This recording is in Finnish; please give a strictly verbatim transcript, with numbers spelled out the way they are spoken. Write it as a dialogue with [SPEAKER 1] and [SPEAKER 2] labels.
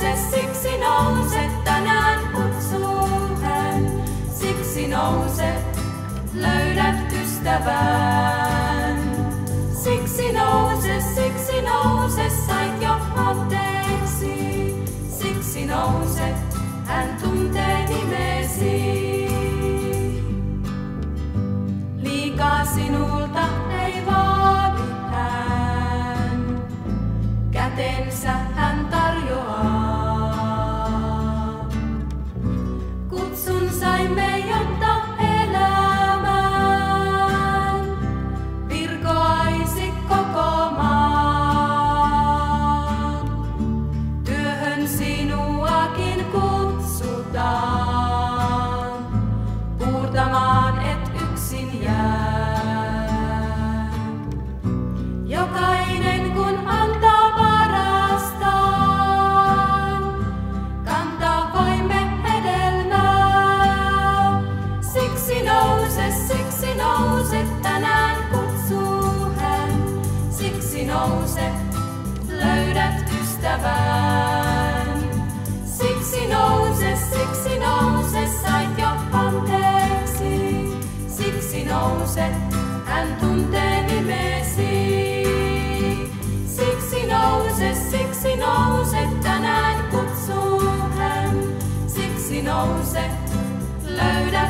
[SPEAKER 1] nouse, siksi nouse, tänään kutsuu hän. Siksi nouse, löydät ystävän. Siksi nouse, siksi nouse, sait jo anteeksi. Siksi nouse, hän tuntee nimesi. Liikaa sinulta ei vaadi hän, kätensä hän tarjoaa. Kutsun saimme, jotta elämään virkoaisi koko maan. Työhön sinuakin kutsutaan, puurtamaan et yksin jää. Jokainen kun antaa parastaan, kantaa voimme hedelmää. Siksi nouse, siksi nouse, tänään kutsuu hän. Siksi nouse, löydät ystävän. Siksi nouse, siksi nouse, sait jo anteeksi. Siksi nouse, hän tuntee nimesi. Siksi nouse, siksi nouse, tänään kutsuu hän. Siksi nouse, löydä